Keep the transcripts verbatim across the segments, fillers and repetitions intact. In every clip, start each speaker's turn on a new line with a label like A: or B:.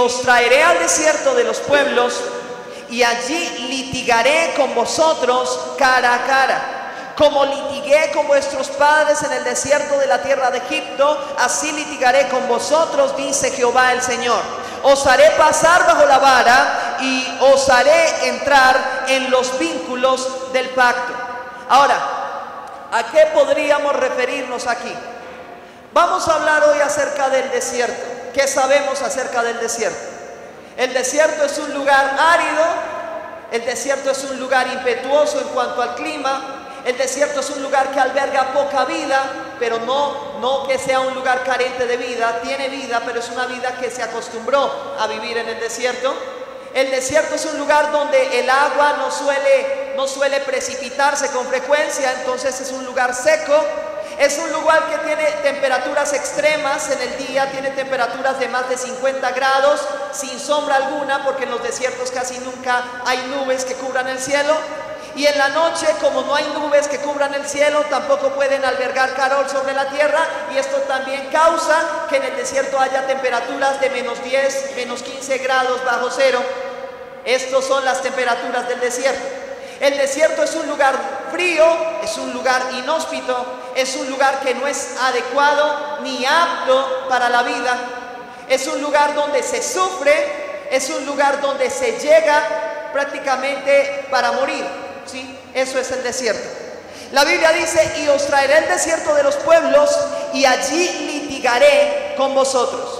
A: os traeré al desierto de los pueblos, y allí litigaré con vosotros cara a cara. Como litigué con vuestros padres en el desierto de la tierra de Egipto, así litigaré con vosotros, dice Jehová el Señor. Os haré pasar bajo la vara y os haré entrar en los vínculos del pacto. Ahora, ¿a qué podríamos referirnos aquí? Vamos a hablar hoy acerca del desierto. ¿Qué sabemos acerca del desierto? El desierto es un lugar árido, el desierto es un lugar impetuoso en cuanto al clima. El desierto es un lugar que alberga poca vida, pero no, no que sea un lugar carente de vida. Tiene vida, pero es una vida que se acostumbró a vivir en el desierto. El desierto es un lugar donde el agua no suele, no suele precipitarse con frecuencia, entonces es un lugar seco. Es un lugar que tiene temperaturas extremas en el día, tiene temperaturas de más de cincuenta grados, sin sombra alguna, porque en los desiertos casi nunca hay nubes que cubran el cielo. Y en la noche, como no hay nubes que cubran el cielo, tampoco pueden albergar calor sobre la tierra, y esto también causa que en el desierto haya temperaturas de menos diez, menos quince grados bajo cero. Estas son las temperaturas del desierto. El desierto es un lugar frío, es un lugar inhóspito, es un lugar que no es adecuado ni apto para la vida. Es un lugar donde se sufre, es un lugar donde se llega prácticamente para morir, ¿sí? Eso es el desierto. La Biblia dice: y os traeré el desierto de los pueblos, y allí litigaré con vosotros.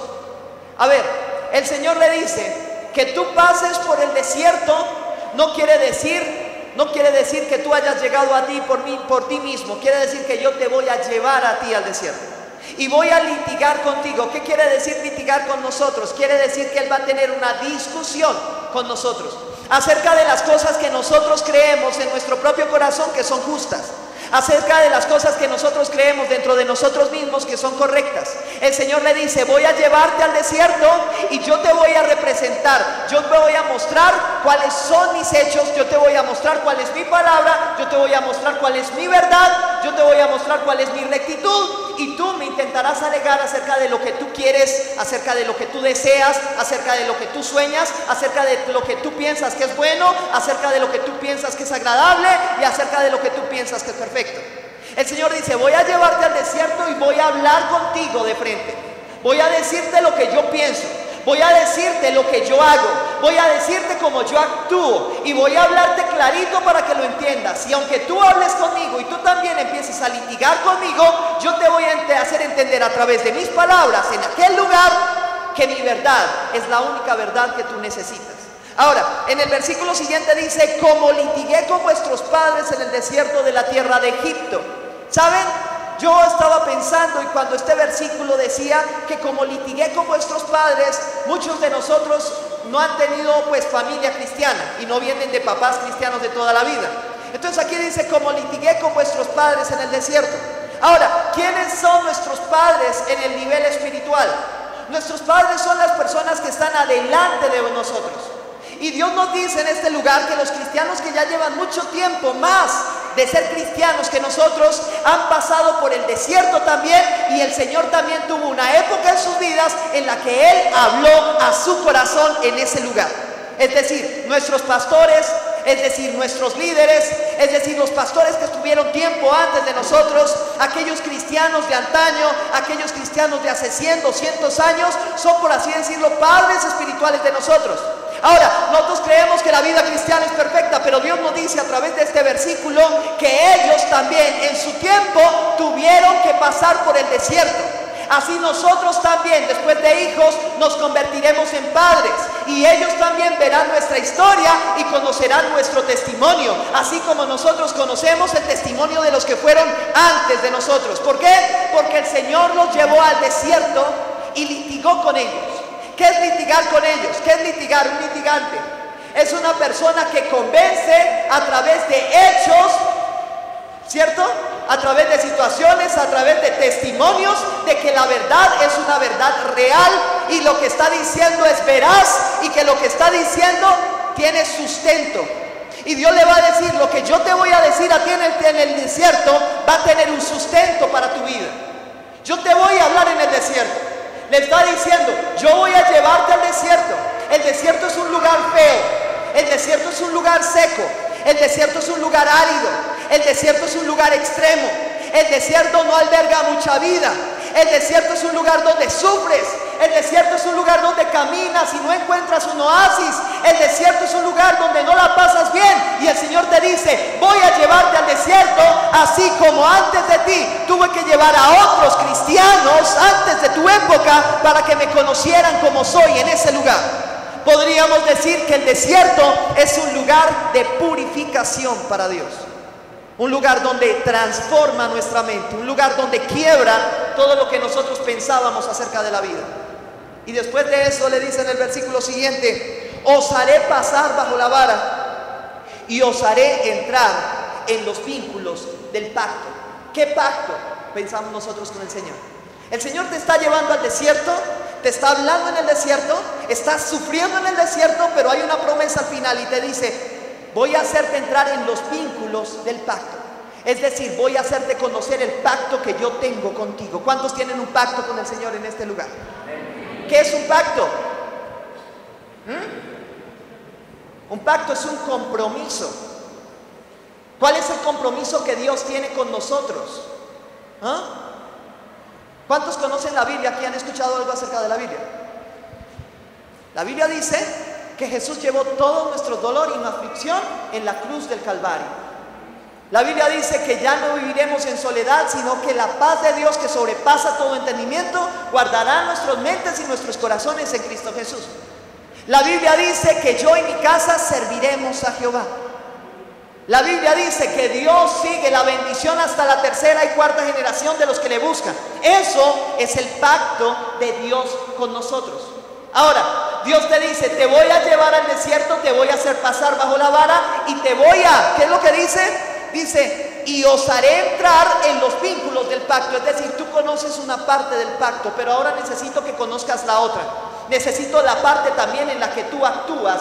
A: A ver, el Señor le dice que tú pases por el desierto, no quiere decir No quiere decir que tú hayas llegado a ti por, mí, por ti mismo. Quiere decir que yo te voy a llevar a ti al desierto y voy a litigar contigo. ¿Qué quiere decir litigar con nosotros? Quiere decir que Él va a tener una discusión con nosotros acerca de las cosas que nosotros creemos en nuestro propio corazón que son justas, acerca de las cosas que nosotros creemos dentro de nosotros mismos que son correctas. El Señor le dice: voy a llevarte al desierto y yo te voy a representar, yo te voy a mostrar cuáles son mis hechos, yo te voy a mostrar cuál es mi palabra, yo te voy a mostrar cuál es mi verdad, yo te voy a mostrar cuál es mi rectitud, y tú me intentarás alegar acerca de lo que tú quieres, acerca de lo que tú deseas, acerca de lo que tú sueñas, acerca de lo que tú piensas que es bueno, acerca de lo que tú piensas que es agradable y acerca de lo que tú piensas que es perfecto. El Señor dice: voy a llevarte al desierto y voy a hablar contigo de frente. Voy a decirte lo que yo pienso, voy a decirte lo que yo hago, voy a decirte cómo yo actúo, y voy a hablarte clarito para que lo entiendas. Y aunque tú hables conmigo y tú también empieces a litigar conmigo, yo te voy a hacer entender a través de mis palabras en aquel lugar que mi verdad es la única verdad que tú necesitas. Ahora, en el versículo siguiente dice: como litigué con vuestros padres en el desierto de la tierra de Egipto. ¿Saben? Yo estaba pensando, y cuando este versículo decía que como litigué con vuestros padres, muchos de nosotros no han tenido pues familia cristiana y no vienen de papás cristianos de toda la vida. Entonces aquí dice: como litigué con vuestros padres en el desierto. Ahora, ¿quiénes son nuestros padres en el nivel espiritual? Nuestros padres son las personas que están adelante de nosotros. Y Dios nos dice en este lugar que los cristianos que ya llevan mucho tiempo más de ser cristianos que nosotros han pasado por el desierto también, y el Señor también tuvo una época en sus vidas en la que Él habló a su corazón en ese lugar. Es decir, nuestros pastores, es decir, nuestros líderes, es decir, los pastores que estuvieron tiempo antes de nosotros, aquellos cristianos de antaño, aquellos cristianos de hace cien, doscientos años, son, por así decirlo, padres espirituales de nosotros. Ahora, nosotros creemos que la vida cristiana es perfecta, pero Dios nos dice a través de este versículo que ellos también en su tiempo tuvieron que pasar por el desierto. Así nosotros también, después de hijos, nos convertiremos en padres, y ellos también verán nuestra historia y conocerán nuestro testimonio, así como nosotros conocemos el testimonio de los que fueron antes de nosotros. ¿Por qué? Porque el Señor los llevó al desierto y litigó con ellos. ¿Qué es litigar con ellos? ¿Qué es litigar? Un litigante es una persona que convence a través de hechos, ¿cierto? A través de situaciones, a través de testimonios, de que la verdad es una verdad real, y lo que está diciendo es veraz, y que lo que está diciendo tiene sustento. Y Dios le va a decir: lo que yo te voy a decir a ti en el, en el desierto va a tener un sustento para tu vida. Yo te voy a hablar en el desierto. Le está diciendo, yo voy a llevarte al desierto. El desierto es un lugar feo. El desierto es un lugar seco. El desierto es un lugar árido. El desierto es un lugar extremo. El desierto no alberga mucha vida. El desierto es un lugar donde sufres. El desierto es un lugar donde caminas y no encuentras un oasis. El desierto es un lugar donde no la pasas bien. Y el Señor te dice, voy a llevarte al desierto, así como antes de ti tuve que llevar a otros cristianos antes de tu época para que me conocieran como soy en ese lugar. Podríamos decir que el desierto es un lugar de purificación para Dios. Un lugar donde transforma nuestra mente, un lugar donde quiebra todo lo que nosotros pensábamos acerca de la vida. Y después de eso le dice en el versículo siguiente, os haré pasar bajo la vara y os haré entrar en los vínculos del pacto. ¿Qué pacto pensamos nosotros con el Señor? El Señor te está llevando al desierto, te está hablando en el desierto, estás sufriendo en el desierto, pero hay una promesa al final y te dice, voy a hacerte entrar en los vínculos del pacto. Es decir, voy a hacerte conocer el pacto que yo tengo contigo. ¿Cuántos tienen un pacto con el Señor en este lugar? ¿Qué es un pacto? ¿Mm? Un pacto es un compromiso. ¿Cuál es el compromiso que Dios tiene con nosotros? ¿Ah? ¿Cuántos conocen la Biblia? ¿Aquí han escuchado algo acerca de la Biblia? La Biblia dice que Jesús llevó todo nuestro dolor y nuestra aflicción en la cruz del Calvario. La Biblia dice que ya no viviremos en soledad, sino que la paz de Dios, que sobrepasa todo entendimiento, guardará nuestras mentes y nuestros corazones en Cristo Jesús. La Biblia dice que yo y mi casa serviremos a Jehová. La Biblia dice que Dios sigue la bendición hasta la tercera y cuarta generación de los que le buscan. Eso es el pacto de Dios con nosotros. Ahora, Dios te dice, te voy a llevar al desierto, te voy a hacer pasar bajo la vara y te voy a, ¿qué es lo que dice? Dice, y os haré entrar en los vínculos del pacto. Es decir, tú conoces una parte del pacto, pero ahora necesito que conozcas la otra. Necesito la parte también en la que tú actúas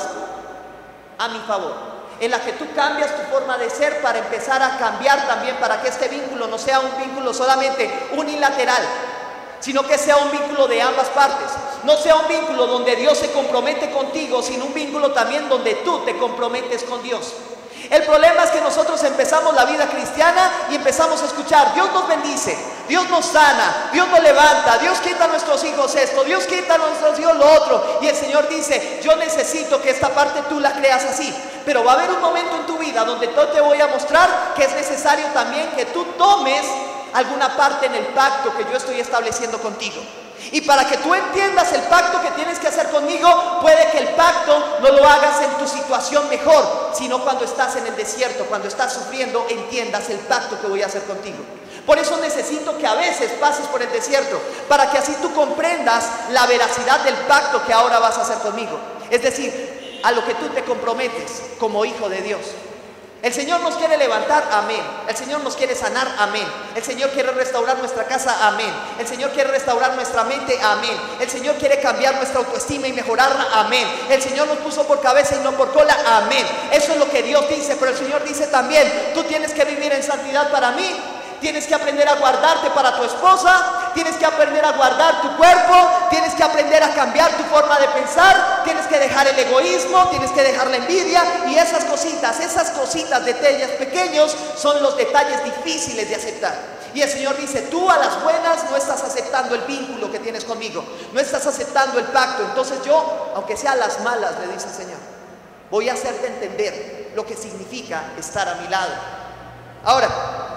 A: a mi favor, en la que tú cambias tu forma de ser para empezar a cambiar también, para que este vínculo no sea un vínculo solamente unilateral, sino que sea un vínculo de ambas partes. No sea un vínculo donde Dios se compromete contigo, sino un vínculo también donde tú te comprometes con Dios. El problema es que nosotros empezamos la vida cristiana y empezamos a escuchar, Dios nos bendice, Dios nos sana, Dios nos levanta, Dios quita a nuestros hijos esto, Dios quita a nuestros hijos lo otro. Y el Señor dice, yo necesito que esta parte tú la creas así. Pero va a haber un momento en tu vida donde yo te voy a mostrar que es necesario también que tú tomes alguna parte en el pacto que yo estoy estableciendo contigo. Y para que tú entiendas el pacto que tienes que hacer conmigo, puede que el pacto no lo hagas en tu situación mejor, sino cuando estás en el desierto, cuando estás sufriendo, entiendas el pacto que voy a hacer contigo. Por eso necesito que a veces pases por el desierto, para que así tú comprendas la veracidad del pacto que ahora vas a hacer conmigo. Es decir, a lo que tú te comprometes como hijo de Dios. El Señor nos quiere levantar, amén. El Señor nos quiere sanar, amén. El Señor quiere restaurar nuestra casa, amén. El Señor quiere restaurar nuestra mente, amén. El Señor quiere cambiar nuestra autoestima y mejorarla, amén. El Señor nos puso por cabeza y no por cola, amén. Eso es lo que Dios dice, pero el Señor dice también, tú tienes que vivir en santidad para mí. Tienes que aprender a guardarte para tu esposa, tienes que aprender a guardar tu cuerpo, tienes que aprender a cambiar tu forma de pensar, tienes que dejar el egoísmo, tienes que dejar la envidia y esas cositas, esas cositas, detalles pequeños son los detalles difíciles de aceptar. Y el Señor dice, tú a las buenas no estás aceptando el vínculo que tienes conmigo, no estás aceptando el pacto, entonces yo, aunque sea a las malas, le dice el Señor, voy a hacerte entender lo que significa estar a mi lado. Ahora,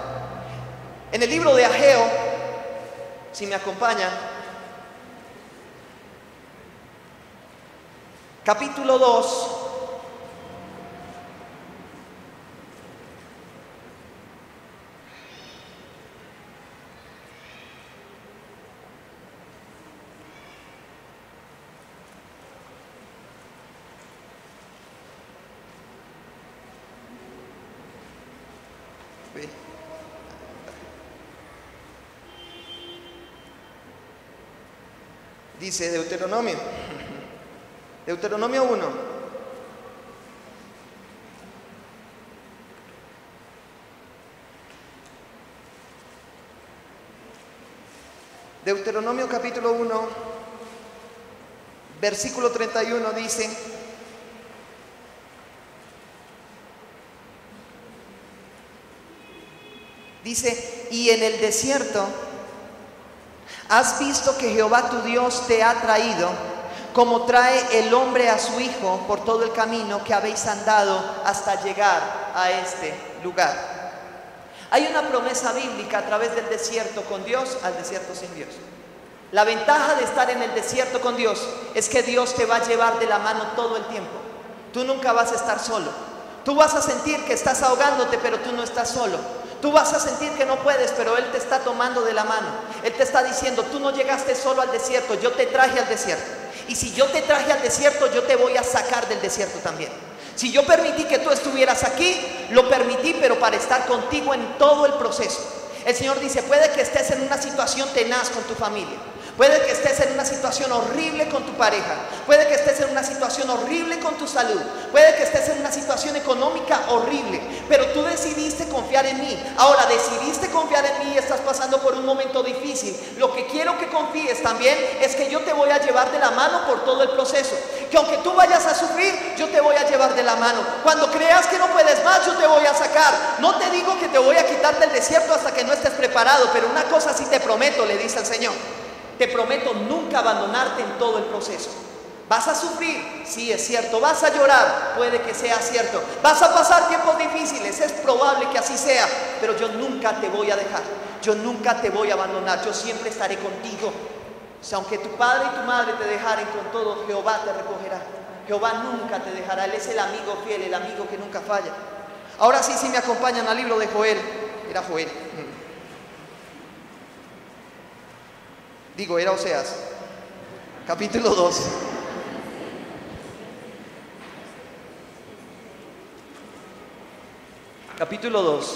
A: en el libro de Ageo, si me acompañan, capítulo dos, dice Deuteronomio, Deuteronomio uno. Deuteronomio capítulo uno, Versículo treinta y uno dice: Dice, y en el desierto has visto que Jehová tu Dios te ha traído, como trae el hombre a su hijo por todo el camino que habéis andado hasta llegar a este lugar. Hay una promesa bíblica a través del desierto con Dios al desierto sin Dios. La ventaja de estar en el desierto con Dios es que Dios te va a llevar de la mano todo el tiempo. Tú nunca vas a estar solo. Tú vas a sentir que estás ahogándote, pero tú no estás solo. Tú vas a sentir que no puedes, pero Él te está tomando de la mano. Él te está diciendo, tú no llegaste solo al desierto, yo te traje al desierto. Y si yo te traje al desierto, yo te voy a sacar del desierto también. Si yo permití que tú estuvieras aquí, lo permití, pero para estar contigo en todo el proceso. El Señor dice, puede que estés en una situación tenaz con tu familia. Puede que estés en una situación horrible con tu pareja. Puede que estés en una situación horrible con tu salud. Puede que estés en una situación económica horrible. Pero tú decidiste confiar en mí. Ahora decidiste confiar en mí y estás pasando por un momento difícil. Lo que quiero que confíes también es que yo te voy a llevar de la mano por todo el proceso. Que aunque tú vayas a sufrir, yo te voy a llevar de la mano. Cuando creas que no puedes más, yo te voy a sacar. No te digo que te voy a quitar del desierto hasta que no estés preparado. Pero una cosa sí te prometo, le dice el Señor. Te prometo nunca abandonarte en todo el proceso. ¿Vas a sufrir? Sí, es cierto. ¿Vas a llorar? Puede que sea cierto. ¿Vas a pasar tiempos difíciles? Es probable que así sea. Pero yo nunca te voy a dejar. Yo nunca te voy a abandonar. Yo siempre estaré contigo. O sea, aunque tu padre y tu madre te dejaren con todo, Jehová te recogerá. Jehová nunca te dejará. Él es el amigo fiel, el amigo que nunca falla. Ahora sí, sí me acompañan al libro de Joel. Era Joel. Digo, era Oseas, capítulo dos. Capítulo dos.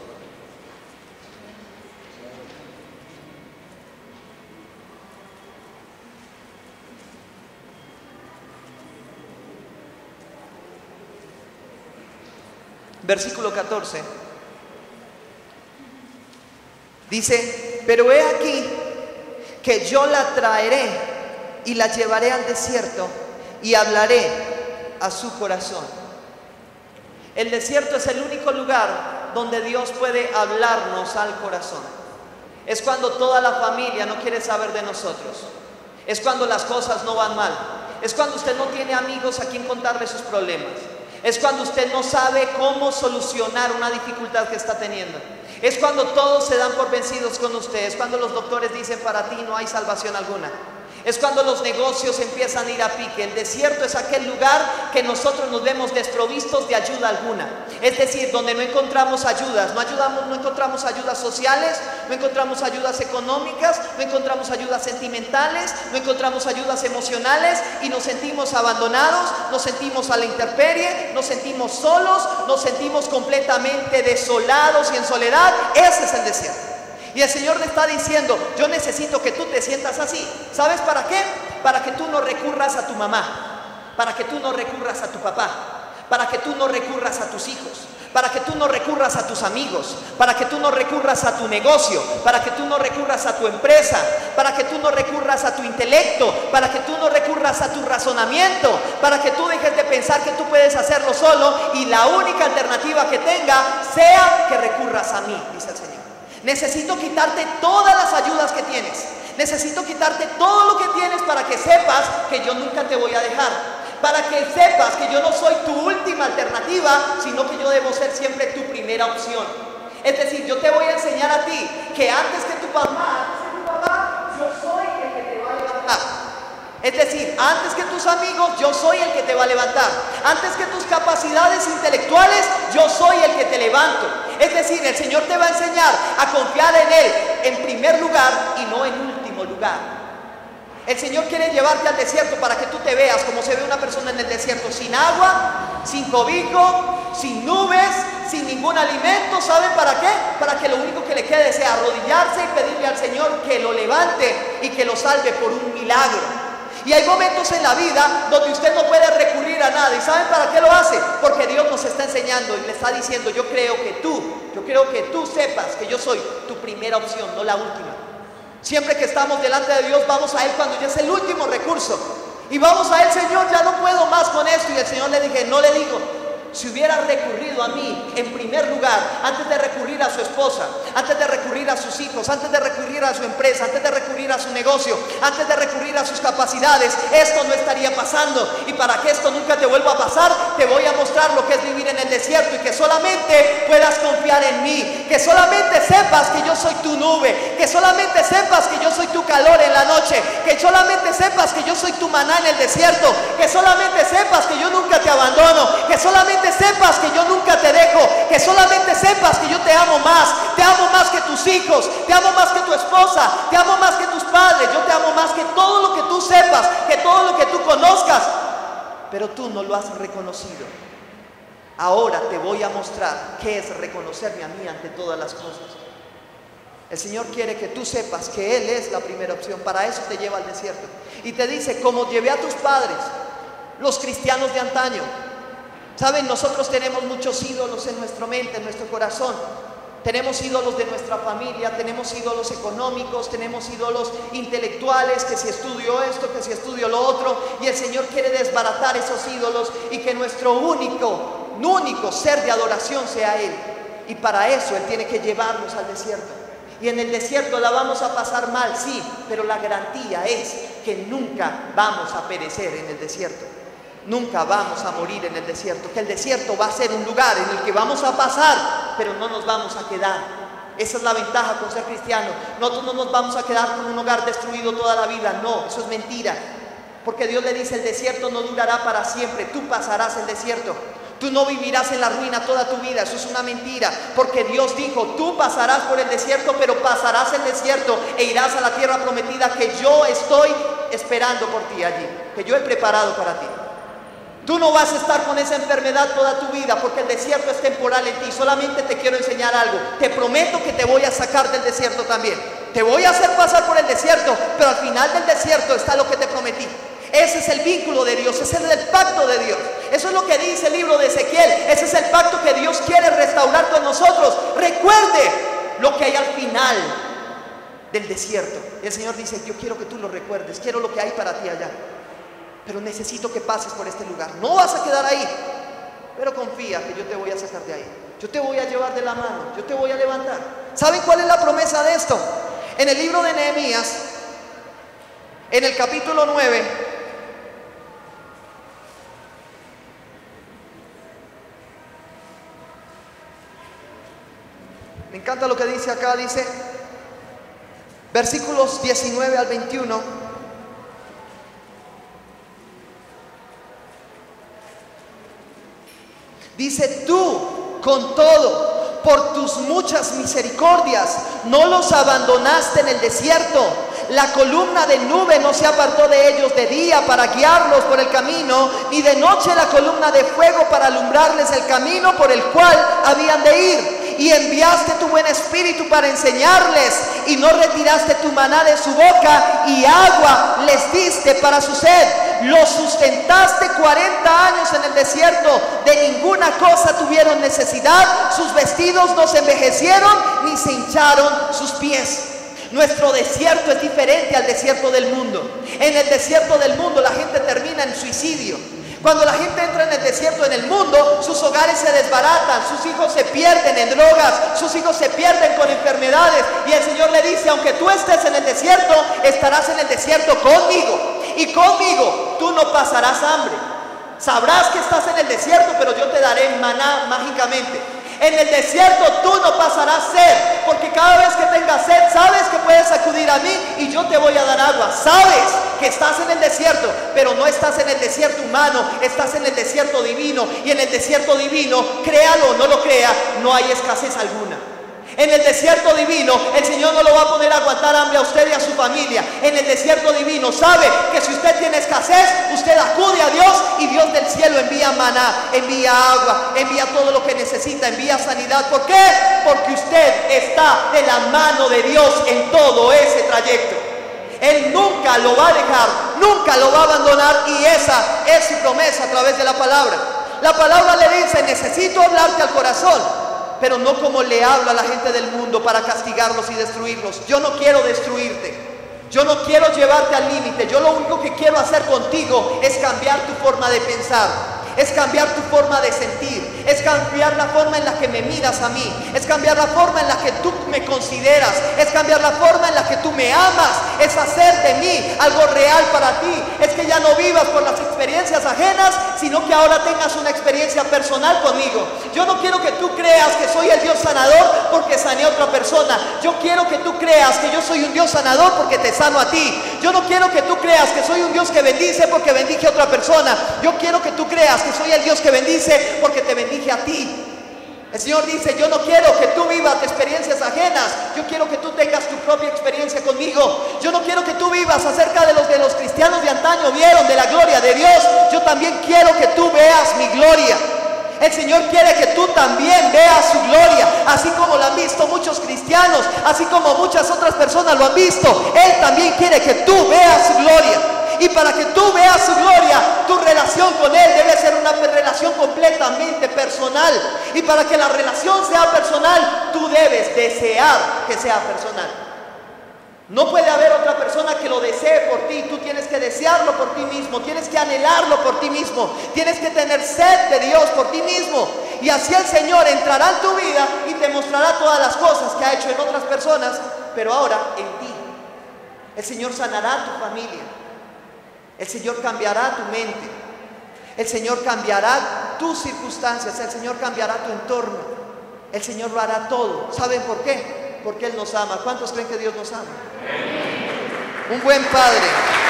A: Versículo catorce. Dice, pero he aquí que yo la traeré y la llevaré al desierto y hablaré a su corazón. El desierto es el único lugar donde Dios puede hablarnos al corazón. Es cuando toda la familia no quiere saber de nosotros. Es cuando las cosas no van mal. Es cuando usted no tiene amigos a quien contarle sus problemas. Es cuando usted no sabe cómo solucionar una dificultad que está teniendo. Es cuando todos se dan por vencidos con usted. Es cuando los doctores dicen, para ti no hay salvación alguna. Es cuando los negocios empiezan a ir a pique. El desierto es aquel lugar que nosotros nos vemos desprovistos de ayuda alguna. Es decir, donde no encontramos ayudas. No, ayudamos, no encontramos ayudas sociales, no encontramos ayudas económicas, no encontramos ayudas sentimentales, no encontramos ayudas emocionales y nos sentimos abandonados, nos sentimos a la intemperie, nos sentimos solos, nos sentimos completamente desolados y en soledad. Ese es el desierto. Y el Señor le está diciendo, yo necesito que tú te sientas así. ¿Sabes para qué? Para que tú no recurras a tu mamá, para que tú no recurras a tu papá, para que tú no recurras a tus hijos, para que tú no recurras a tus amigos, para que tú no recurras a tu negocio, para que tú no recurras a tu empresa, para que tú no recurras a tu intelecto, para que tú no recurras a tu razonamiento, para que tú dejes de pensar que tú puedes hacerlo solo y la única alternativa que tenga sea que recurras a mí, dice el Señor. Necesito quitarte todas las ayudas que tienes. Necesito quitarte todo lo que tienes para que sepas que yo nunca te voy a dejar. Para que sepas que yo no soy tu última alternativa, sino que yo debo ser siempre tu primera opción. Es decir, yo te voy a enseñar a ti que antes que tu mamá, antes que tu papá, yo soy el que te va a levantar. Es decir, antes que tus amigos, yo soy el que te va a levantar. Antes que tus capacidades intelectuales, yo soy el que te levanto. Es decir, el Señor te va a enseñar a confiar en Él en primer lugar y no en último lugar. El Señor quiere llevarte al desierto para que tú te veas como se ve una persona en el desierto, sin agua, sin cobijo, sin nubes, sin ningún alimento. ¿Saben para qué? Para que lo único que le quede sea arrodillarse y pedirle al Señor que lo levante y que lo salve por un milagro. Y hay momentos en la vida donde usted no puede recurrir a nada. ¿Y saben para qué lo hace? Porque Dios nos está enseñando y le está diciendo, yo creo que tú, yo creo que tú sepas que yo soy tu primera opción, no la última. Siempre que estamos delante de Dios, vamos a Él cuando ya es el último recurso. Y vamos a él, Señor, ya no puedo más con esto. Y el Señor le dije, no le digo, si hubiera recurrido a mí en primer lugar, antes de recurrir a su esposa, antes de recurrir a sus hijos, antes de recurrir a su empresa, antes de recurrir a su negocio, antes de recurrir a sus capacidades, esto no estaría pasando. Y para que esto nunca te vuelva a pasar, te voy a mostrar lo que es vivir en el desierto, y que solamente puedas confiar en mí, que solamente sepas que yo soy tu nube, que solamente sepas que yo soy tu calor en la noche, que solamente sepas que yo soy tu maná en el desierto, que solamente sepas que yo nunca te abandono, que solamente sepas que yo nunca te dejo, que solamente sepas que yo te amo más, te amo más que tus hijos, te amo más que tu esposa, te amo más que tus padres, yo te amo más que todo lo que tú sepas, que todo lo que tú conozcas, pero tú no lo has reconocido. Ahora te voy a mostrar qué es reconocerme a mí ante todas las cosas. El Señor quiere que tú sepas que Él es la primera opción. Para eso te lleva al desierto y te dice, como llevé a tus padres, los cristianos de antaño. Saben, nosotros tenemos muchos ídolos en nuestra mente, en nuestro corazón. Tenemos ídolos de nuestra familia, tenemos ídolos económicos, tenemos ídolos intelectuales, que si estudio esto, que si estudio lo otro. Y el Señor quiere desbaratar esos ídolos y que nuestro único, único ser de adoración sea Él. Y para eso Él tiene que llevarnos al desierto. Y en el desierto la vamos a pasar mal, sí, pero la garantía es que nunca vamos a perecer en el desierto. Nunca vamos a morir en el desierto, que el desierto va a ser un lugar en el que vamos a pasar, pero no nos vamos a quedar. Esa es la ventaja con ser cristiano. Nosotros no nos vamos a quedar con un hogar destruido toda la vida, no, eso es mentira. Porque Dios le dice, el desierto no durará para siempre, tú pasarás el desierto. Tú no vivirás en la ruina toda tu vida, eso es una mentira. Porque Dios dijo, tú pasarás por el desierto, pero pasarás el desierto e irás a la tierra prometida que yo estoy esperando por ti allí, que yo he preparado para ti. Tú no vas a estar con esa enfermedad toda tu vida, porque el desierto es temporal en ti. Solamente te quiero enseñar algo. Te prometo que te voy a sacar del desierto también. Te voy a hacer pasar por el desierto, pero al final del desierto está lo que te prometí. Ese es el vínculo de Dios, ese es el pacto de Dios. Eso es lo que dice el libro de Ezequiel. Ese es el pacto que Dios quiere restaurar con nosotros. Recuerde lo que hay al final del desierto. Y el Señor dice, yo quiero que tú lo recuerdes, quiero lo que hay para ti allá. Pero necesito que pases por este lugar. No vas a quedar ahí, pero confía que yo te voy a sacar de ahí. Yo te voy a llevar de la mano, yo te voy a levantar. ¿Saben cuál es la promesa de esto? En el libro de Nehemías, en el capítulo nueve, me encanta lo que dice acá, dice versículos diecinueve al veintiuno. Dice, tú con todo, por tus muchas misericordias, no los abandonaste en el desierto. La columna de nube no se apartó de ellos de día para guiarlos por el camino, ni de noche la columna de fuego para alumbrarles el camino por el cual habían de ir. Y enviaste tu buen espíritu para enseñarles, y no retiraste tu maná de su boca, y agua les diste para su sed. Los sustentaste cuarenta años en el desierto, de ninguna cosa tuvieron necesidad, sus vestidos no se envejecieron, ni se hincharon sus pies. Nuestro desierto es diferente al desierto del mundo. En el desierto del mundo la gente termina en suicidio. Cuando la gente entra en el desierto en el mundo, sus hogares se desbaratan, sus hijos se pierden en drogas, sus hijos se pierden con enfermedades. Y el Señor le dice, aunque tú estés en el desierto, estarás en el desierto conmigo. Y conmigo tú no pasarás hambre. Sabrás que estás en el desierto, pero yo te daré maná mágicamente. En el desierto tú no pasarás sed, porque cada vez que tengas sed, sabes que puedes acudir a mí y yo te voy a dar agua. Sabes que estás en el desierto, pero no estás en el desierto humano, estás en el desierto divino. Y en el desierto divino, créalo o no lo crea, no hay escasez alguna. En el desierto divino, el Señor no lo va a poner a aguantar hambre a usted y a su familia. En el desierto divino, sabe que si usted tiene escasez, usted acude a Dios y Dios del cielo envía maná, envía agua, envía todo lo que necesita, envía sanidad. ¿Por qué? Porque usted está de la mano de Dios en todo ese trayecto. Él nunca lo va a dejar, nunca lo va a abandonar, y esa es su promesa a través de la palabra. La palabra le dice, necesito hablarte al corazón, pero no como le habla a la gente del mundo para castigarlos y destruirlos. Yo no quiero destruirte, Yo no quiero llevarte al límite. Yo lo único que quiero hacer contigo es cambiar tu forma de pensar, es cambiar tu forma de sentir, es cambiar la forma en la que me miras a mí, es cambiar la forma en la que tú me consideras, es cambiar la forma en la que tú me amas, es hacer de mí algo real para ti. Es que ya no vivas por las experiencias ajenas, sino que ahora tengas una experiencia personal conmigo. Yo no quiero que tú creas que soy el Dios sanador porque sané a otra persona. Yo quiero que tú creas que yo soy un Dios sanador porque te sano a ti. Yo no quiero que tú creas que soy un Dios que bendice porque bendije a otra persona. Yo quiero que tú creas que soy el Dios que bendice porque te bendije a ti. El Señor dice: yo no quiero que tú vivas de experiencias ajenas. Yo quiero que tú tengas tu propia experiencia conmigo. Yo no quiero que tú vivas acerca de los que los cristianos de antaño vieron, de la gloria de Dios. Yo también quiero que tú veas mi gloria. El Señor quiere que tú también veas su gloria, así como lo han visto muchos cristianos, así como muchas otras personas lo han visto. Él también quiere que tú veas su gloria. Y para que tú veas su gloria, tu relación con Él debe ser una relación completamente personal. Y para que la relación sea personal, tú debes desear que sea personal. No puede haber otra persona que lo desee por ti. Tú tienes que desearlo por ti mismo, tienes que anhelarlo por ti mismo, tienes que tener sed de Dios por ti mismo. Y así el Señor entrará en tu vida y te mostrará todas las cosas que ha hecho en otras personas, pero ahora en ti. El Señor sanará tu familia. El Señor cambiará tu mente. El Señor cambiará tus circunstancias. El Señor cambiará tu entorno. El Señor lo hará todo. ¿Saben por qué? Porque Él nos ama. ¿Cuántos creen que Dios nos ama? Un buen Padre.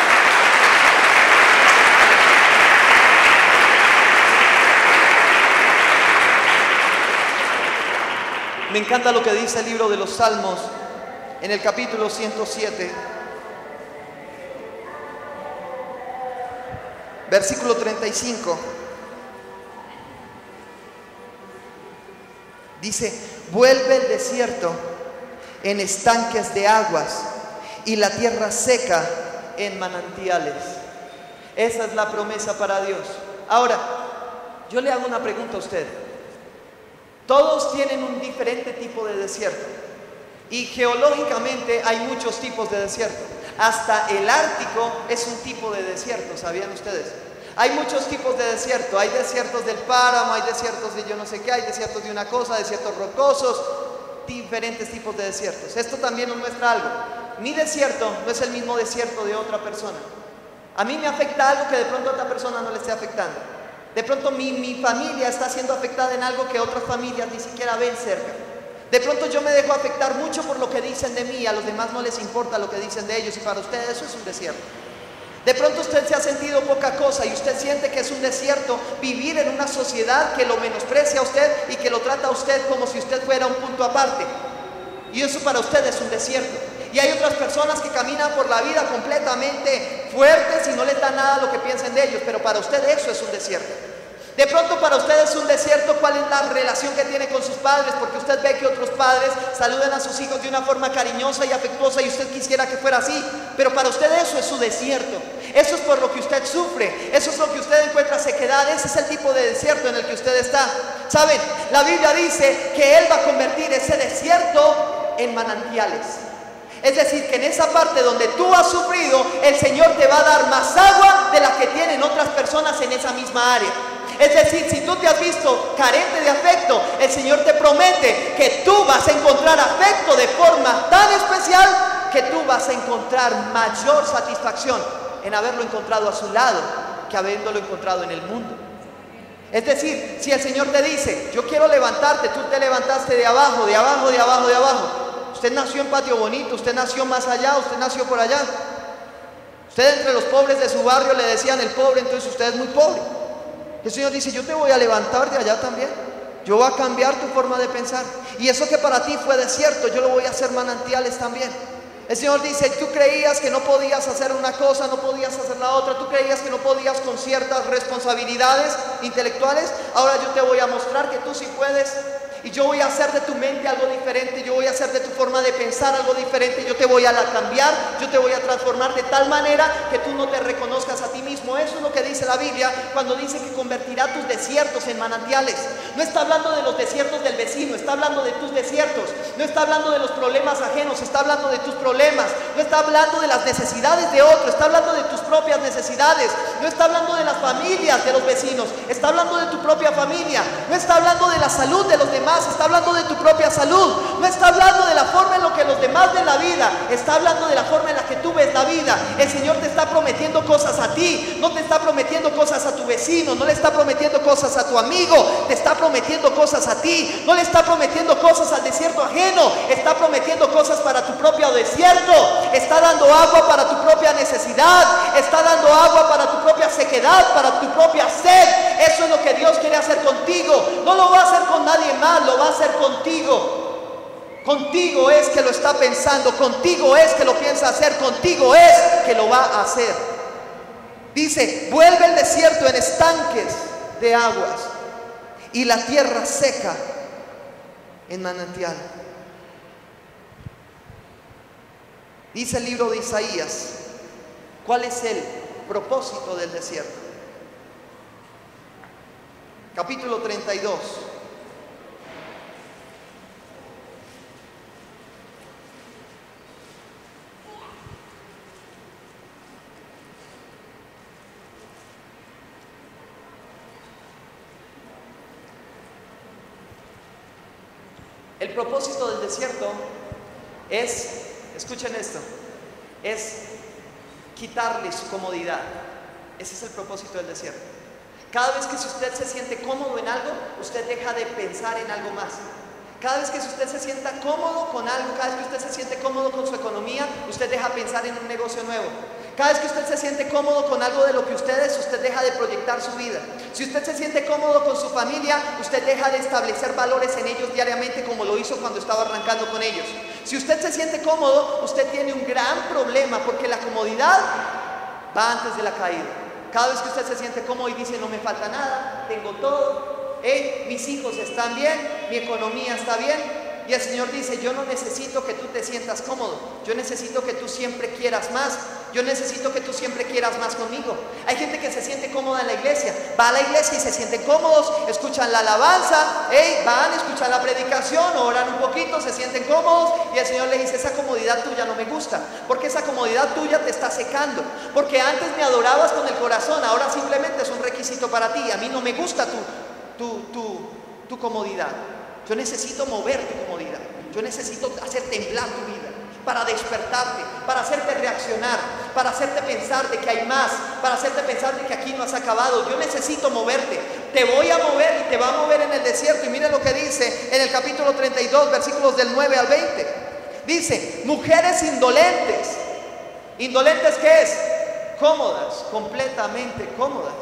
A: Me encanta lo que dice el libro de los Salmos en el capítulo ciento siete. Versículo treinta y cinco. Dice: vuelve el desierto en estanques de aguas y la tierra seca en manantiales. Esa es la promesa para Dios. Ahora, yo le hago una pregunta a usted. Todos tienen un diferente tipo de desierto. Y geológicamente hay muchos tipos de desierto. Hasta el Ártico es un tipo de desierto, ¿sabían ustedes? Hay muchos tipos de desierto. Hay desiertos del páramo, hay desiertos de yo no sé qué, hay desiertos de una cosa, desiertos rocosos, diferentes tipos de desiertos. Esto también nos muestra algo. Mi desierto no es el mismo desierto de otra persona. A mí me afecta algo que de pronto a otra persona no le esté afectando. De pronto mi, mi familia está siendo afectada en algo que otras familias ni siquiera ven cerca. De pronto yo me dejo afectar mucho por lo que dicen de mí. A los demás no les importa lo que dicen de ellos, y para ustedes eso es un desierto. De pronto usted se ha sentido poca cosa y usted siente que es un desierto vivir en una sociedad que lo menosprecia a usted y que lo trata a usted como si usted fuera un punto aparte. Y eso para usted es un desierto. Y hay otras personas que caminan por la vida completamente fuertes y no les da nada lo que piensen de ellos, pero para usted eso es un desierto. De pronto para usted es un desierto cuál es la relación que tiene con sus padres, porque usted ve que otros padres saludan a sus hijos de una forma cariñosa y afectuosa y usted quisiera que fuera así, pero para usted eso es su desierto. Eso es por lo que usted sufre, eso es lo que usted encuentra sequedad, ese es el tipo de desierto en el que usted está. ¿Saben? La Biblia dice que Él va a convertir ese desierto en manantiales. Es decir, que en esa parte donde tú has sufrido, el Señor te va a dar más agua de la que tienen otras personas en esa misma área. Es decir, si tú te has visto carente de afecto, el Señor te promete que tú vas a encontrar afecto de forma tan especial que tú vas a encontrar mayor satisfacción en haberlo encontrado a su lado que habiéndolo encontrado en el mundo. Es decir, si el Señor te dice: yo quiero levantarte, tú te levantaste de abajo, de abajo, de abajo, de abajo. Usted nació en Patio Bonito, usted nació más allá, usted nació por allá. Usted entre los pobres de su barrio le decían el pobre, entonces usted es muy pobre. El Señor dice: yo te voy a levantar de allá también. Yo voy a cambiar tu forma de pensar. Y eso que para ti fue desierto, yo lo voy a hacer manantiales también. El Señor dice: tú creías que no podías hacer una cosa, no podías hacer la otra. Tú creías que no podías con ciertas responsabilidades intelectuales. Ahora yo te voy a mostrar que tú sí puedes. Y yo voy a hacer de tu mente algo diferente, yo voy a hacer de tu forma de pensar algo diferente, yo te voy a cambiar, yo te voy a transformar de tal manera que tú no te reconozcas a ti mismo. Eso es lo que dice la Biblia cuando dice que convertirá tus desiertos en manantiales. No está hablando de los desiertos del vecino, está hablando de tus desiertos. No está hablando de los problemas ajenos, está hablando de tus problemas. No está hablando de las necesidades de otros, está hablando de tus propias necesidades. No está hablando de las familias de los vecinos, está hablando de tu propia familia. No está hablando de la salud de los demás, está hablando de tu propia salud. No está hablando de la forma en la que los demás ven la vida, está hablando de la forma en la que tú ves la vida. El Señor te está prometiendo cosas a ti, no te está prometiendo cosas a tu vecino, no le está prometiendo cosas a tu amigo, te está prometiendo cosas a ti. No le está prometiendo cosas al desierto ajeno, está prometiendo cosas para tu propio desierto. Está dando agua para tu propia necesidad, está dando agua para tu propia sequedad, para tu propia sed. Eso es lo que Dios quiere hacer contigo. No lo va a hacer con nadie más, lo va a hacer contigo. Contigo es que lo está pensando, contigo es que lo piensa hacer, contigo es que lo va a hacer. Dice, vuelve el desierto en estanques de aguas y la tierra seca en manantial. Dice el libro de Isaías, ¿cuál es el propósito del desierto? Capítulo treinta y dos. El propósito del desierto es, escuchen esto, es quitarle su comodidad. Ese es el propósito del desierto. Cada vez que si usted se siente cómodo en algo, usted deja de pensar en algo más. Cada vez que si usted se sienta cómodo con algo, cada vez que usted se siente cómodo con su economía, usted deja de pensar en un negocio nuevo. Cada vez que usted se siente cómodo con algo de lo que usted es, usted deja de proyectar su vida. Si usted se siente cómodo con su familia, usted deja de establecer valores en ellos diariamente como lo hizo cuando estaba arrancando con ellos. Si usted se siente cómodo, usted tiene un gran problema porque la comodidad va antes de la caída. Cada vez que usted se siente cómodo y dice no me falta nada, tengo todo, hey, mis hijos están bien, mi economía está bien. Y el Señor dice, yo no necesito que tú te sientas cómodo, yo necesito que tú siempre quieras más, yo necesito que tú siempre quieras más conmigo. Hay gente que se siente cómoda en la iglesia, va a la iglesia y se sienten cómodos, escuchan la alabanza, hey, van, escuchan la predicación, oran un poquito, se sienten cómodos y el Señor le dice, esa comodidad tuya no me gusta, porque esa comodidad tuya te está secando, porque antes me adorabas con el corazón, ahora simplemente es un requisito para ti, a mí no me gusta tu, tu, tu, tu comodidad. Yo necesito mover tu comodidad, yo necesito hacer temblar tu vida para despertarte, para hacerte reaccionar, para hacerte pensar de que hay más, para hacerte pensar de que aquí no has acabado. Yo necesito moverte, te voy a mover y te va a mover en el desierto. Y miren lo que dice en el capítulo treinta y dos, versículos del nueve al veinte. Dice, mujeres indolentes. ¿Indolentes qué es? Cómodas, completamente cómodas.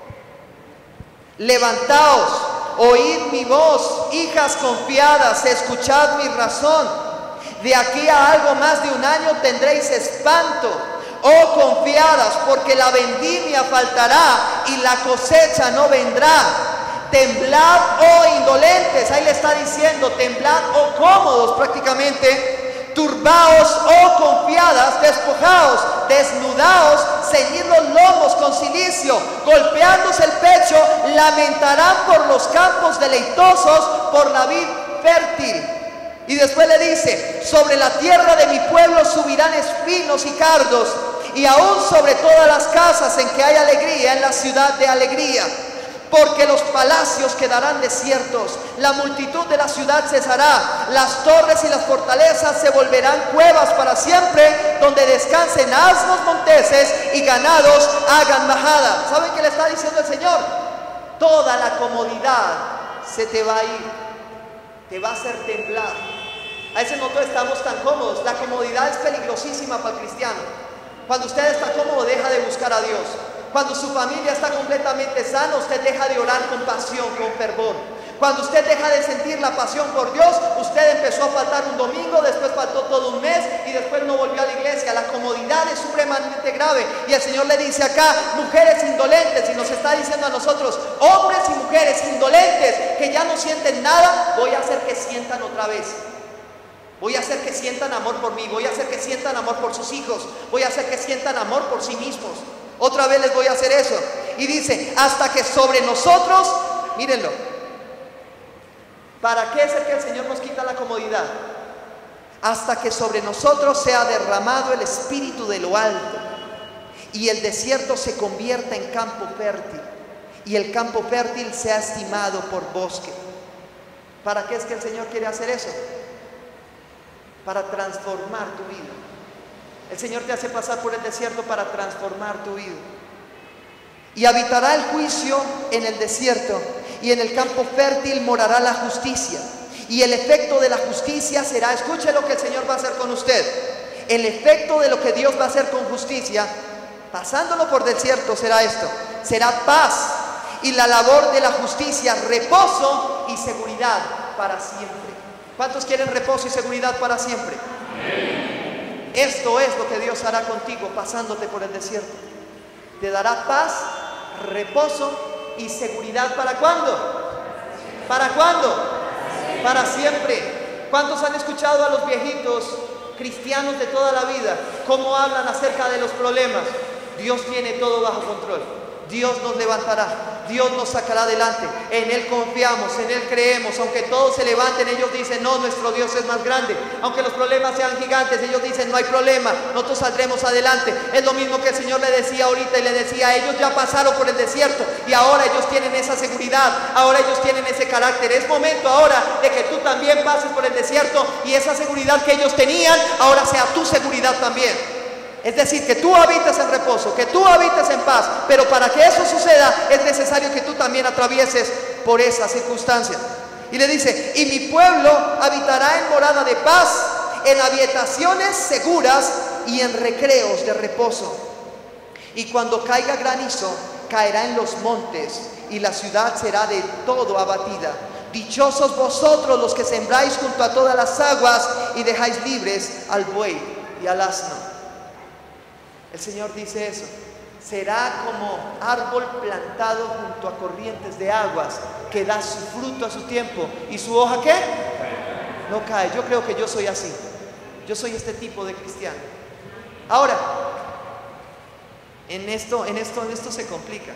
A: Levantaos, oíd mi voz, hijas confiadas, escuchad mi razón. De aquí a algo más de un año tendréis espanto, oh confiadas, porque la vendimia faltará y la cosecha no vendrá. Temblad, oh indolentes, ahí le está diciendo, temblad, oh cómodos prácticamente. Turbaos, oh confiadas, despojaos, desnudaos, ceñid los lomos con cilicio, golpeándose el pecho, lamentarán por los campos deleitosos, por la vid fértil. Y después le dice, sobre la tierra de mi pueblo subirán espinos y cardos, y aún sobre todas las casas en que hay alegría, en la ciudad de alegría. Porque los palacios quedarán desiertos, la multitud de la ciudad cesará, las torres y las fortalezas se volverán cuevas para siempre, donde descansen asnos monteses y ganados hagan majada. ¿Saben qué le está diciendo el Señor? Toda la comodidad se te va a ir, te va a hacer temblar. A veces nosotros estamos tan cómodos, la comodidad es peligrosísima para el cristiano. Cuando usted está cómodo, deja de buscar a Dios. Cuando su familia está completamente sana, usted deja de orar con pasión, con fervor. Cuando usted deja de sentir la pasión por Dios, usted empezó a faltar un domingo, después faltó todo un mes y después no volvió a la iglesia. La comodidad es supremamente grave. Y el Señor le dice acá, mujeres indolentes, y nos está diciendo a nosotros, hombres y mujeres indolentes, que ya ya no sienten nada, voy a hacer que sientan otra vez. Voy a hacer que sientan amor por mí, voy a hacer que sientan amor por sus hijos, voy a hacer que sientan amor por sí mismos. Otra vez les voy a hacer eso. Y dice, hasta que sobre nosotros, mírenlo, ¿para qué es el que el Señor nos quita la comodidad? Hasta que sobre nosotros sea derramado el Espíritu de lo alto y el desierto se convierta en campo fértil y el campo fértil sea estimado por bosque. ¿Para qué es que el Señor quiere hacer eso? Para transformar tu vida. El Señor te hace pasar por el desierto para transformar tu vida. Y habitará el juicio en el desierto, y en el campo fértil morará la justicia. Y el efecto de la justicia será, escuche lo que el Señor va a hacer con usted. El efecto de lo que Dios va a hacer con justicia, pasándolo por desierto, será esto: será paz, y la labor de la justicia, reposo y seguridad para siempre. ¿Cuántos quieren reposo y seguridad para siempre? Amén. Esto es lo que Dios hará contigo pasándote por el desierto. Te dará paz, reposo y seguridad. ¿Para cuándo? ¿Para cuándo? Para siempre. ¿Cuántos han escuchado a los viejitos cristianos de toda la vida cómo hablan acerca de los problemas? Dios tiene todo bajo control. Dios nos levantará, Dios nos sacará adelante. En Él confiamos, en Él creemos. Aunque todos se levanten, ellos dicen, no, nuestro Dios es más grande. Aunque los problemas sean gigantes, ellos dicen, no hay problema, nosotros saldremos adelante. Es lo mismo que el Señor le decía ahorita, y le decía, ellos ya pasaron por el desierto y ahora ellos tienen esa seguridad, ahora ellos tienen ese carácter. Es momento ahora de que tú también pases por el desierto y esa seguridad que ellos tenían ahora sea tu seguridad también. Es decir, que tú habites en reposo, que tú habites en paz. Pero para que eso suceda es necesario que tú también atravieses por esa circunstancia. Y le dice, y mi pueblo habitará en morada de paz, en habitaciones seguras y en recreos de reposo. Y cuando caiga granizo, caerá en los montes y la ciudad será de todo abatida. Dichosos vosotros los que sembráis junto a todas las aguas y dejáis libres al buey y al asno. El Señor dice eso: será como árbol plantado junto a corrientes de aguas, que da su fruto a su tiempo y su hoja ¿qué? No cae. Yo creo que yo soy así. Yo soy este tipo de cristiano. Ahora, en esto, en esto, en esto se complica,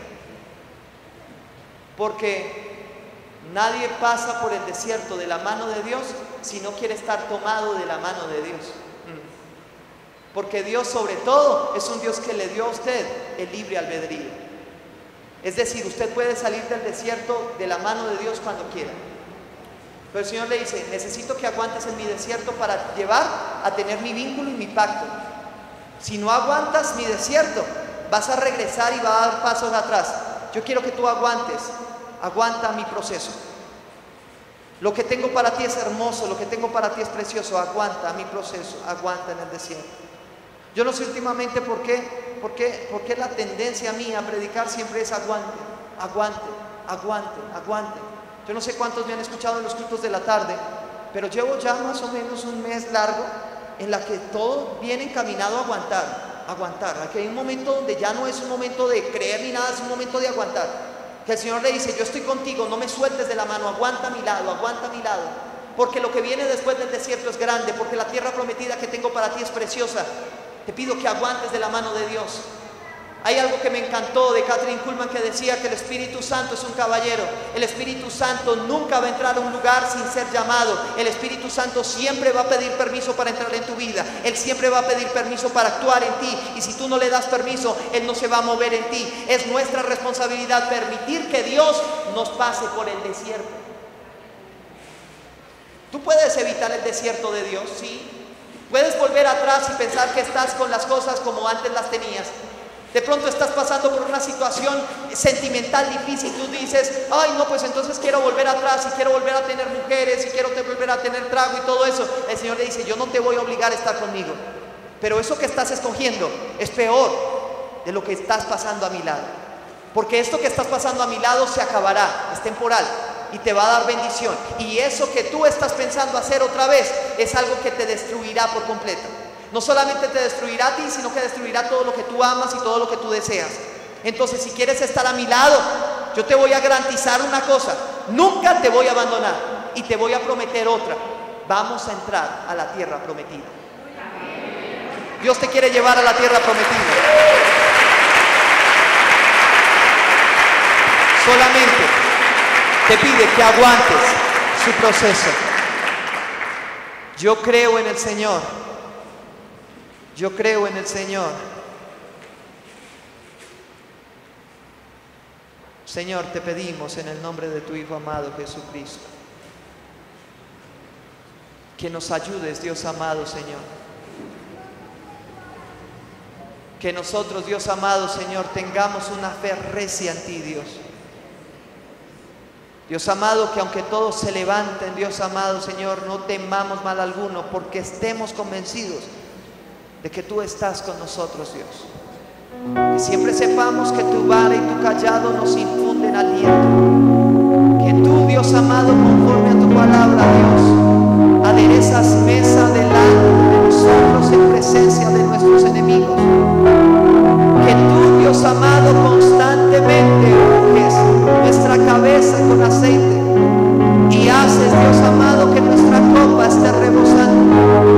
A: porque nadie pasa por el desierto de la mano de Dios si no quiere estar tomado de la mano de Dios. Porque Dios, sobre todo, es un Dios que le dio a usted el libre albedrío. Es decir, usted puede salir del desierto de la mano de Dios cuando quiera. Pero el Señor le dice, necesito que aguantes en mi desierto para llevar a tener mi vínculo y mi pacto. Si no aguantas mi desierto, vas a regresar y vas a dar pasos atrás. Yo quiero que tú aguantes. Aguanta mi proceso. Lo que tengo para ti es hermoso, lo que tengo para ti es precioso. Aguanta mi proceso, aguanta en el desierto. Yo no sé últimamente por qué, por qué, por qué la tendencia mía a predicar siempre es aguante, aguante, aguante, aguante. Yo no sé cuántos me han escuchado en los cultos de la tarde, pero llevo ya más o menos un mes largo en la que todo viene encaminado a aguantar, aguantar. Aquí hay un momento donde ya no es un momento de creer ni nada, es un momento de aguantar. Que el Señor le dice, yo estoy contigo, no me sueltes de la mano, aguanta a mi lado, aguanta a mi lado. Porque lo que viene después del desierto es grande, porque la tierra prometida que tengo para ti es preciosa. Te pido que aguantes de la mano de Dios. Hay algo que me encantó de Kathryn Kuhlman que decía que el Espíritu Santo es un caballero. El Espíritu Santo nunca va a entrar a un lugar sin ser llamado. El Espíritu Santo siempre va a pedir permiso para entrar en tu vida. Él siempre va a pedir permiso para actuar en ti. Y si tú no le das permiso, Él no se va a mover en ti. Es nuestra responsabilidad permitir que Dios nos pase por el desierto. ¿Tú puedes evitar el desierto de Dios? Sí. Puedes volver atrás y pensar que estás con las cosas como antes las tenías. De pronto estás pasando por una situación sentimental difícil. Tú dices, ay no, pues entonces quiero volver atrás y quiero volver a tener mujeres y quiero volver a tener trago y todo eso. El Señor le dice, yo no te voy a obligar a estar conmigo, pero eso que estás escogiendo es peor de lo que estás pasando a mi lado. Porque esto que estás pasando a mi lado se acabará, es temporal y te va a dar bendición. Y eso que tú estás pensando hacer otra vez es algo que te destruirá por completo. No solamente te destruirá a ti, sino que destruirá todo lo que tú amas y todo lo que tú deseas. Entonces, si quieres estar a mi lado, yo te voy a garantizar una cosa: nunca te voy a abandonar y te voy a prometer otra. Vamos a entrar a la tierra prometida. Dios te quiere llevar a la tierra prometida. Solamente te pide que aguantes su proceso. Yo creo en el Señor. Yo creo en el Señor. Señor, te pedimos en el nombre de tu Hijo amado Jesucristo, que nos ayudes, Dios amado, Señor. Que nosotros, Dios amado, Señor, tengamos una fe recia en ti, Dios. Dios amado, que aunque todos se levanten, Dios amado, Señor, no temamos mal alguno, porque estemos convencidos de que tú estás con nosotros, Dios. Que siempre sepamos que tu vara y tu callado nos infunden aliento. Que tú, Dios amado, conforme a tu palabra, Dios, aderezas mesa delante de nosotros en presencia de nuestros enemigos. Que tú, Dios amado, constantemente unges nuestra cabeza con aceite y haces, Dios amado, que nuestra copa esté rebosando.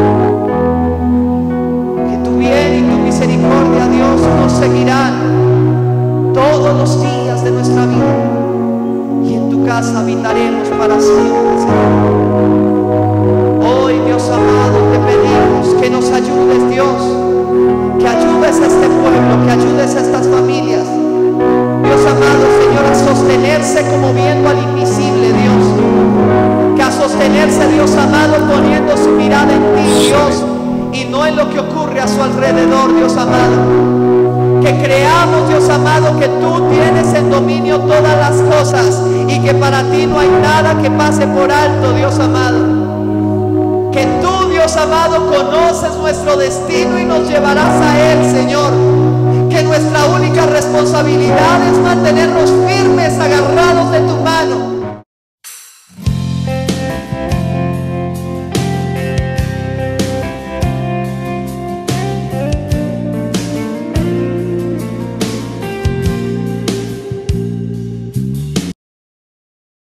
A: Que tu bien y tu misericordia, Dios, nos seguirán todos los días de nuestra vida y en tu casa habitaremos para siempre, Señor. Hoy, Dios amado, te pedimos que nos ayudes, Dios, que ayudes a este pueblo, que ayudes a estas familias, Dios amado, Señor, a sostenerse como viendo al invisible, Dios, que a sostenerse, Dios amado, poniendo su mirada en ti, Dios, y no en lo que ocurre a su alrededor, Dios amado. Que creamos, Dios amado, que tú tienes en dominio todas las cosas y que para ti no hay nada que pase por alto, Dios amado. Que tú, Dios amado, conoces nuestro destino y nos llevarás a él, Señor. Que nuestra única responsabilidad es mantenernos firmes, agarrados de tu mano.